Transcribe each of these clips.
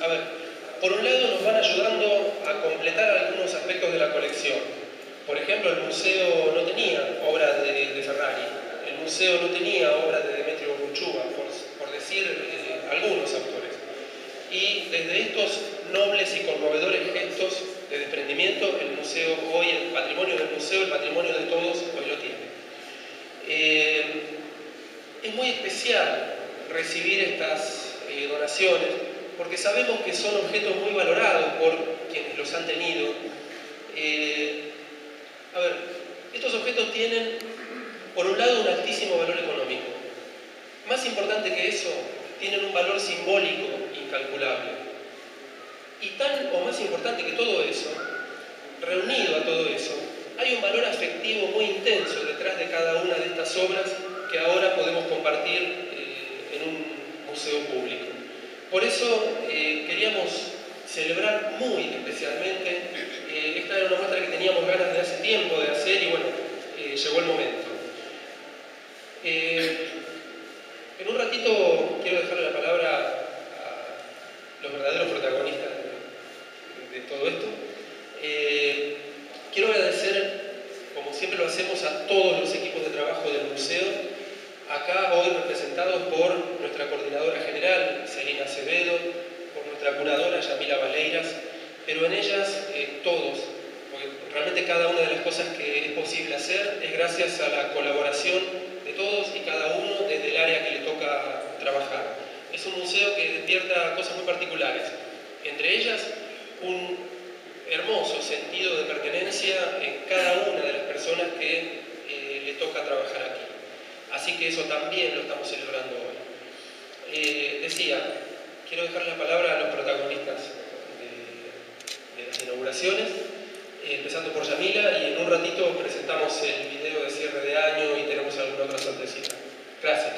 A ver, por un lado nos van ayudando a completar algunos aspectos de la colección. Por ejemplo, el museo no tenía obras de Ferrari, el museo no tenía obras de Demetrio Urruchuga, por decir algunos autores. Y desde estos nobles y conmovedores gestos de desprendimiento, el museo hoy, el patrimonio del museo, el patrimonio de todos, hoy lo tiene. Es muy especial recibir estas donaciones porque sabemos que son objetos muy valorados por quienes los han tenido. A ver, estos objetos tienen, por un lado, un altísimo valor económico. Más importante que eso, tienen un valor simbólico incalculable. Y tan o más importante que todo eso, reunido a todo eso, hay un valor afectivo muy intenso detrás de cada una de estas obras que ahora podemos compartir en un museo público. Por eso queríamos celebrar muy especialmente. Esta era una muestra que teníamos ganas de hace tiempo de hacer y bueno, llegó el momento. En un ratito quiero dejarle la palabra a los verdaderos protagonistas de todo esto. Quiero agradecer, como siempre lo hacemos, a todos los equipos de trabajo del museo, acá hoy representados por nuestra coordinadora general, Celina Acevedo, por nuestra curadora, Yamila Valeiras, pero en ellas todos, porque realmente cada una de las cosas que es posible hacer es gracias a la colaboración de todos y cada uno desde el área que le toca trabajar. Es un museo que despierta cosas muy particulares, entre ellas un hermoso sentido de pertenencia en cada una de las personas que le toca trabajar aquí. Así que eso también lo estamos celebrando hoy. Decía, quiero dejar la palabra a los protagonistas de las inauguraciones, empezando por Yamila, y en un ratito presentamos el video de cierre de año y tenemos alguna otra sorpresita. Gracias.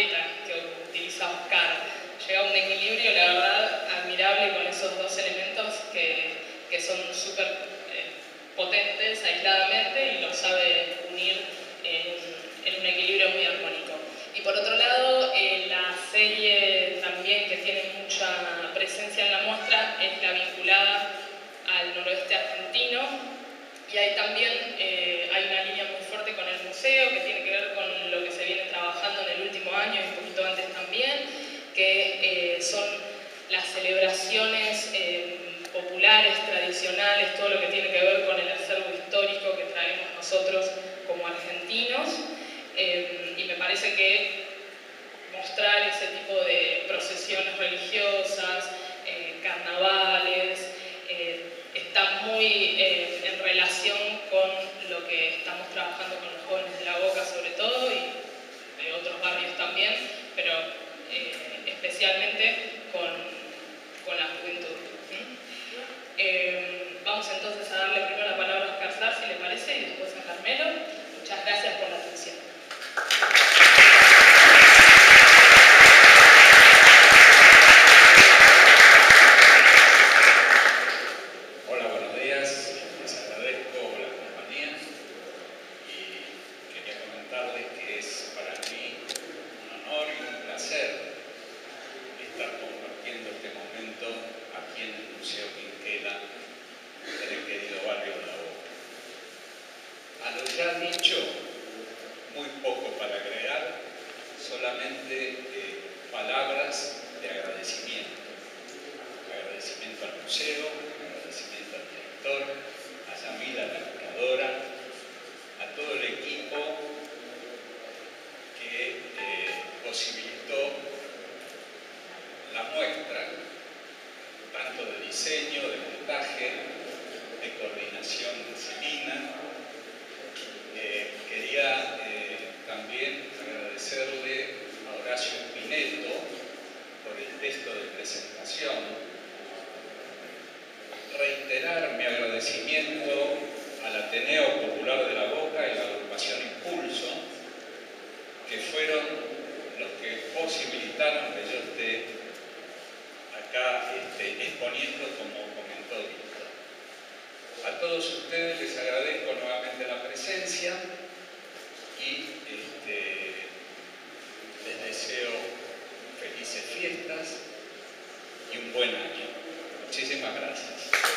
Llega a un equilibrio, la verdad, admirable con esos dos elementos son súper potentes aisladamente y los sabe unir en un equilibrio muy armónico. Y por otro lado, la serie también que tiene mucha presencia en la muestra es la vinculada al noroeste argentino, y ahí también hay una línea muy fuerte con el museo que tiene que ver con lo que se viene trabajando en el último año y un poquito antes también, que son las celebraciones populares, tradicionales, todo lo que tiene que ver con el acervo histórico que traemos nosotros como argentinos, y me parece que mostrar ese tipo de procesiones religiosas, carnavales, está muy en relación con lo que estamos trabajando con los jóvenes de La Boca sobre todo, y de otros barrios también, pero especialmente con la juventud. Vamos entonces a darle primero la palabra a Oscar Sar, si le parece, y después a Carmelo. Muchas gracias por la atención. Hola, buenos días. Les agradezco la compañía y quería comentarles que es para mí un honor y un placer estar compartiendo este momento aquí en el Museo Quinquela del querido barrio de La Boca. A lo ya dicho, muy poco para agregar, solamente palabras de agradecimiento. Agradecimiento al museo, agradecimiento al director, a Yamila, la curadora, a todo el equipo que posibilitó la muestra, tanto de diseño, de montaje, de coordinación de Celina. Quería también agradecerle a Horacio Pineto por el texto de presentación, reiterar mi agradecimiento al Ateneo Popular de La Boca y la agrupación Impulso, que fueron los que posibilitaron que yo esté acá exponiendo como comentó Víctor. A todos ustedes les agradezco nuevamente la presencia y les deseo felices fiestas y un buen año. Muchísimas gracias.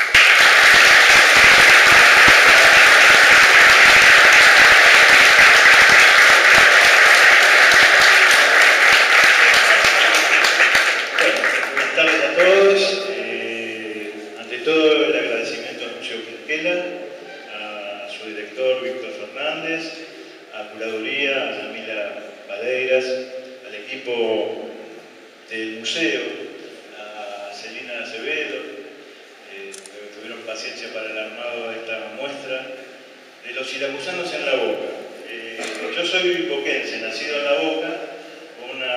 Buenas tardes a todos. Ante todo, el agradecimiento al Museo Quinquela, a su director Víctor Fernández, a Curaduría, a Yamila Badeiras, al equipo del museo, a Celina Acevedo, que tuvieron paciencia para el armado de esta muestra, de los siracusanos en La Boca. Yo soy boquense, nacido en La Boca, con un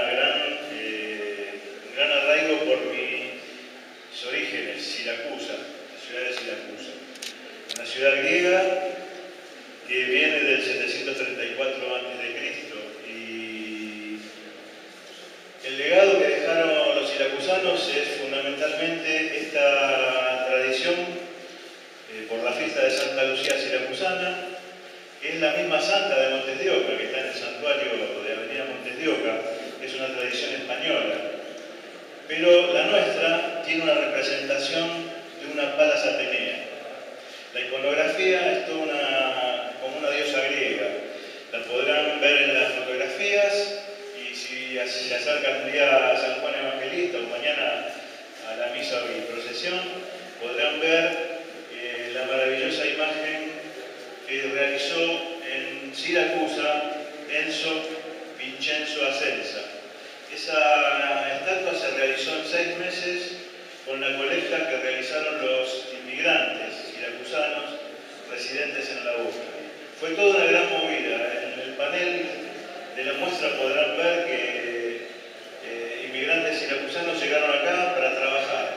gran arraigo por mis orígenes, Siracusa, la ciudad de Siracusa. Una ciudad griega que viene del 734 a.C. y el legado que dejaron los siracusanos es fundamentalmente esta tradición por la fiesta de Santa Lucía Siracusana, que es la misma santa de Montes de Oca, que está en el santuario de Avenida Montes de Oca, que es una tradición española. Pero la nuestra tiene una representación de una Palas Atenea. La iconografía es toda como una diosa griega. La podrán ver en las fotografías y si se acercan un día a San Juan Evangelista o mañana a la misa y procesión, podrán ver la maravillosa imagen que realizó en Siracusa Enzo Vincenzo Asenza. Esa estatua se realizó en 6 meses con la colecta que realizaron los inmigrantes siracusanos residentes en La Boca. Fue toda una gran movida. En el panel de la muestra podrán ver que inmigrantes siracusanos llegaron acá para trabajar,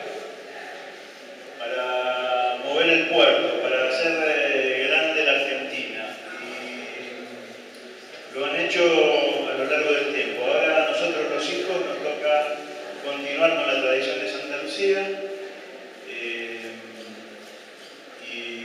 para mover el puerto, para hacer grande la Argentina. Y lo han hecho a lo largo del tiempo. Ahora a nosotros los hijos nos toca continuar con la tradición de Santa Lucía.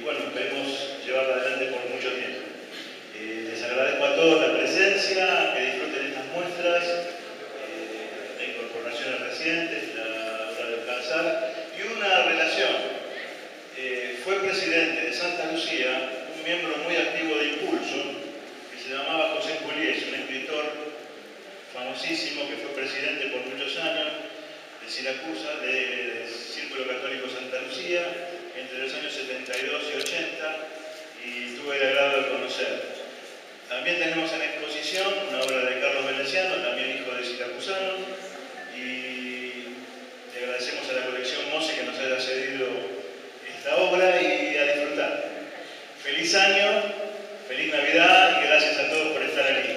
bueno, esperemos llevarla adelante por mucho tiempo. Les agradezco a todos la presencia, que disfruten estas muestras, de incorporaciones recientes, la hora de alcanzar, y una relación. Fue presidente de Santa Lucía un miembro muy activo de Impulso, que se llamaba José Pugliese, un escritor famosísimo que fue presidente por muchos años de Siracusa, del Círculo Católico Santa Lucía, entre los años 72 y 80, y tuve el agrado de conocerlo. También tenemos en exposición una obra de Carlos Veneciano, también hijo de siracusano, y le agradecemos a la colección Mose que nos haya cedido esta obra y a disfrutar. Feliz año, feliz Navidad y gracias a todos por estar aquí.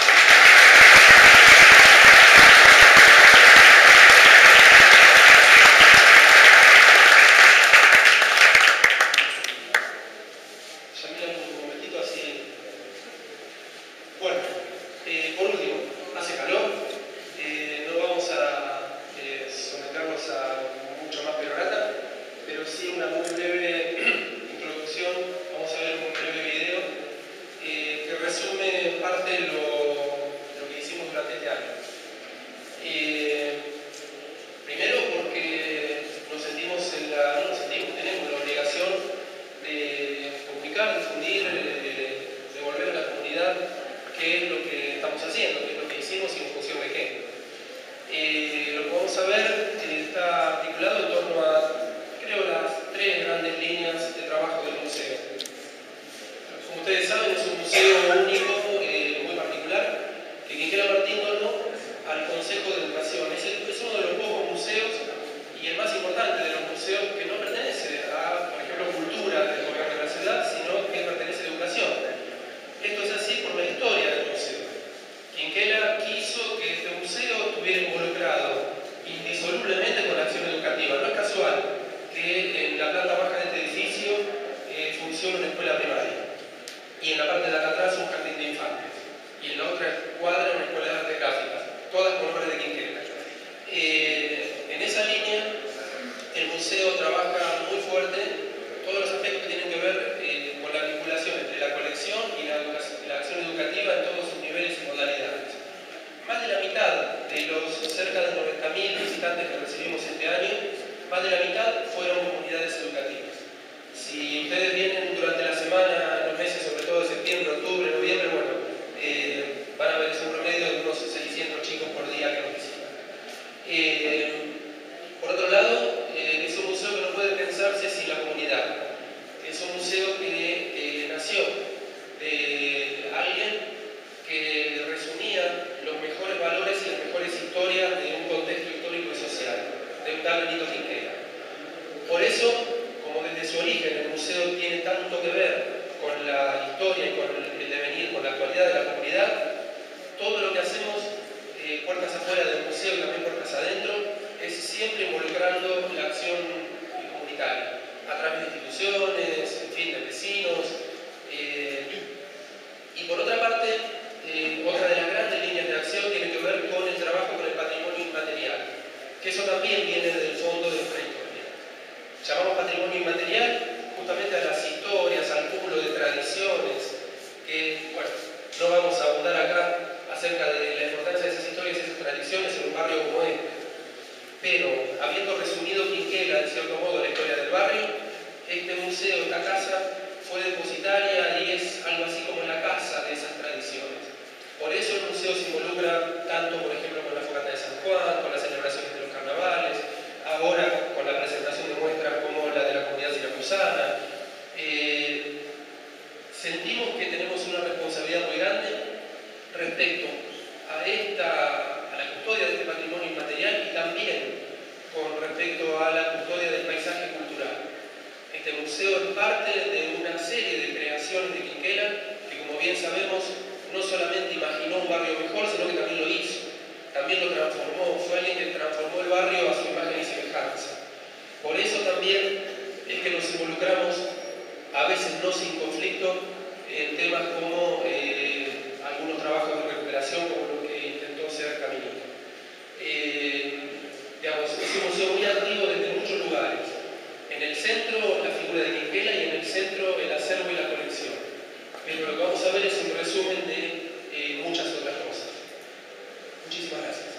Por último, hace calor, no vamos a someternos a mucho más perorata, pero sí una muy breve introducción. Vamos a ver un breve video que resume parte de lo que hicimos durante este año. Primero porque tenemos la obligación de comunicar, difundir, devolver a la comunidad qué es lo que estamos haciendo, qué es lo que hicimos y en función de qué. Lo que vamos a ver está articulado en torno a, creo, las tres grandes líneas de trabajo del museo. Como ustedes saben, es un museo único, muy particular, que Quinquela Martín donó al Consejo de Educación. Es uno de los pocos museos y el más importante de los museos que no pertenece a, por ejemplo, cultura del gobierno de la ciudad, sino que pertenece a educación. Esto es así por la historia del museo. Quinquela quiso que este museo estuviera involucrado indisolublemente con la acción educativa. No es casual que en la planta baja de este edificio funcione una escuela primaria y en la parte de acá atrás un jardín de infantes y en la otra cuadra una escuela de artes gráficas, todas con obras de Quinquela. En esa línea el museo trabaja muy fuerte todos los aspectos que tienen que ver con la vinculación entre la colección y la acción educativa en todos sus niveles y modalidades. Más de la mitad de los cerca de 90.000 visitantes que recibimos este año, más de la mitad fueron comunidades educativas. Si ustedes vienen durante la semana, en los meses sobre todo de septiembre, octubre, noviembre, bueno, van a ver un promedio de unos 600 chicos por día que nos visitan. Por otro lado, es un museo que no puede pensarse sin la comunidad. Es un museo que nació de alguien que resumía los mejores valores y las mejores historias de un contexto histórico y social, de un tal Benito Quinquela. Por eso, como desde su origen el museo tiene tanto que ver con la historia y con el devenir, con la actualidad de la comunidad, todo lo que hacemos puertas afuera del museo y también puertas adentro es siempre involucrando la acción comunitaria a través de instituciones, en fin, de vecinos. Y por otra parte, otra de las grandes líneas de acción tiene que ver con el trabajo con el patrimonio inmaterial, que eso también viene del fondo de nuestra historia. Llamamos patrimonio inmaterial justamente a las historias, al cúmulo de tradiciones, que, bueno, no vamos a abundar acá acerca de la importancia de esas historias y esas tradiciones en un barrio como este. Pero, habiendo resumido Quinquela, en cierto modo, la historia del barrio, este museo, esta casa, fue depositaria y es algo así como la casa de esas tradiciones. Por eso el museo se involucra tanto, por ejemplo, con la fogata de San Juan, con las celebraciones de los carnavales, ahora con la presentación de muestras como la de la comunidad siracusana. Sentimos que tenemos una responsabilidad muy grande respecto a la custodia de este patrimonio inmaterial y también con respecto a la custodia del paisaje cultural. Este museo es parte de una serie de creaciones de Quinquela que, como bien sabemos, no solamente imaginó un barrio mejor, sino que también lo hizo, también lo transformó, fue alguien que transformó el barrio a su imagen y semejanza. Por eso también es que nos involucramos, a veces no sin conflicto, en temas como algunos trabajos de recuperación, como lo que intentó hacer Caminito. Es un museo muy activo desde muchos lugares. En el centro, la figura altura de Quinquela y en el centro el acervo y la colección. Pero lo que vamos a ver es un resumen de muchas otras cosas. Muchísimas gracias.